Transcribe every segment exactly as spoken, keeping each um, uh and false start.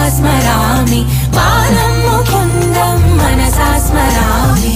स्मरामि बालं मुकुन्दं मनसा स्मरामि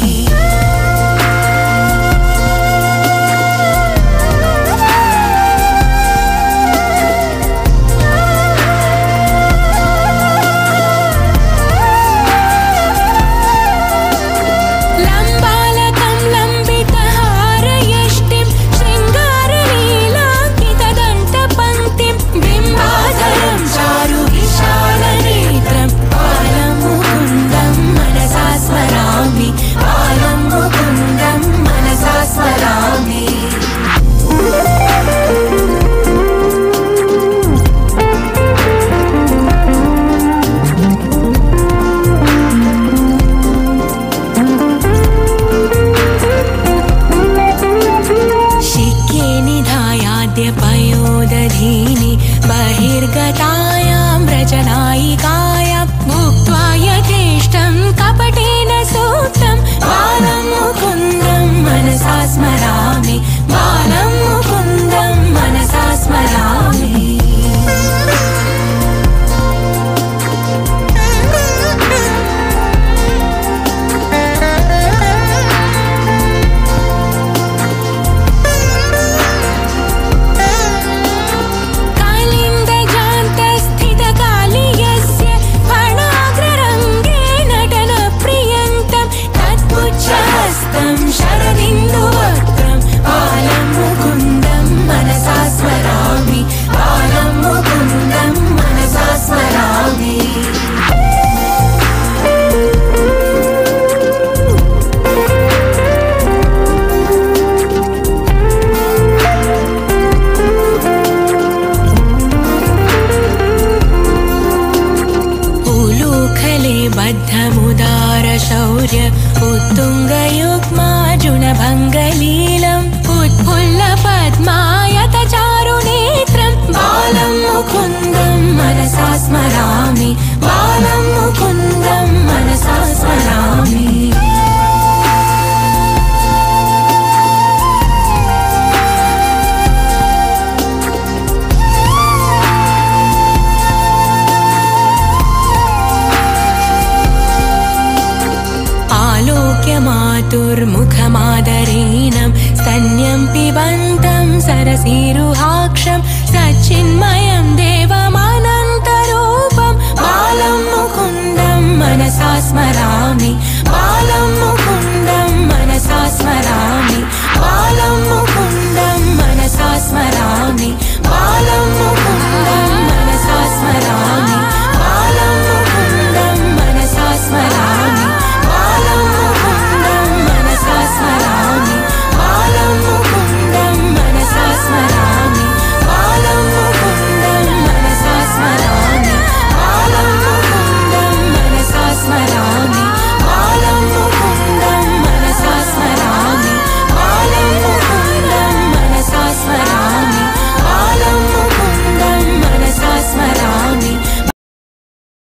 पयोदधीनि बहिर्गतायां व्रजनायिकायां भुक्त्वा यथेष्टं कपटेन सूक्तं बालं मुकुन्दं मनसा स्मरामि बालं मुकुन्दं मनसा स्मरामि शरदिन्दुवक्त्रं बालं मुकुन्दं मनसा स्मरामि बालं मुकुन्दं मनसा स्मरामि उलूखले बद्धमुदारशौर्य उत्तुङ्गयुग्मार्जुनभङ्गलीलम् उत्फुल्लपद्मायतचारुनेत्रं बालं मुकुन्दं मनसा स्मरामि बालं मुकुन्दं मनसा स्मरामि मातुर्मुखमादरेणं स्तन्यं पिबन्तं सरसीरुहाक्षं सच्चिन्मयं देवमनन्तरूपं बालं मुकुन्दं मनसा स्मरामि बालं मुकुन्दं मनसा स्मरामि